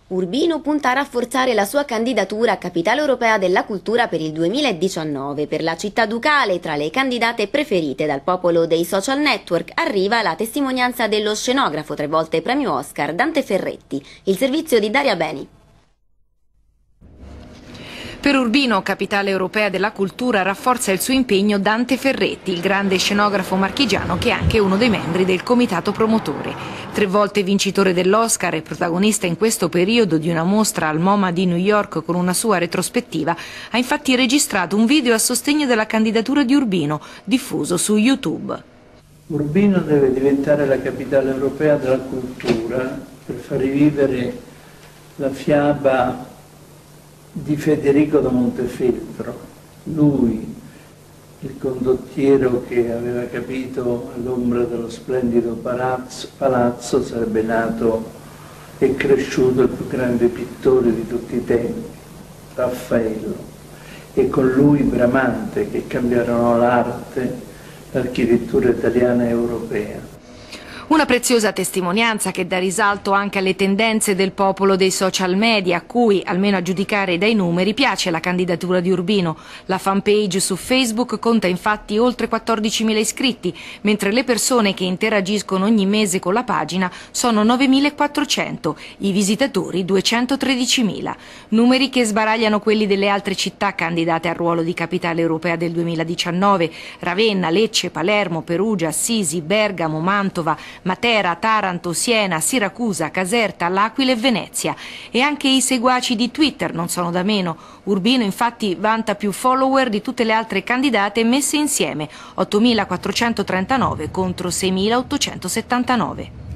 Urbino punta a rafforzare la sua candidatura a Capitale Europea della Cultura per il 2019. Per la città ducale, tra le candidate preferite dal popolo dei social network, arriva la testimonianza dello scenografo 3 volte premio Oscar Dante Ferretti. Il servizio di Daria Beni. Per Urbino, Capitale Europea della Cultura, rafforza il suo impegno Dante Ferretti, il grande scenografo marchigiano che è anche uno dei membri del comitato promotore. 3 volte vincitore dell'Oscar e protagonista in questo periodo di una mostra al MoMA di New York con una sua retrospettiva, ha infatti registrato un video a sostegno della candidatura di Urbino, diffuso su YouTube. Urbino deve diventare la Capitale Europea della Cultura per far rivivere la fiaba di Federico da Montefeltro, lui, il condottiero che aveva capito all'ombra dello splendido palazzo sarebbe nato e cresciuto il più grande pittore di tutti i tempi, Raffaello, e con lui Bramante, che cambiarono l'arte, l'architettura italiana e europea. Una preziosa testimonianza che dà risalto anche alle tendenze del popolo dei social media, a cui, almeno a giudicare dai numeri, piace la candidatura di Urbino. La fanpage su Facebook conta infatti oltre 14.000 iscritti, mentre le persone che interagiscono ogni mese con la pagina sono 9.400, i visitatori 213.000. Numeri che sbaragliano quelli delle altre città candidate al ruolo di Capitale Europea del 2019, Ravenna, Lecce, Palermo, Perugia, Assisi, Bergamo, Mantova, Matera, Taranto, Siena, Siracusa, Caserta, L'Aquila e Venezia. E anche i seguaci di Twitter non sono da meno. Urbino infatti vanta più follower di tutte le altre candidate messe insieme, 8.439 contro 6.879.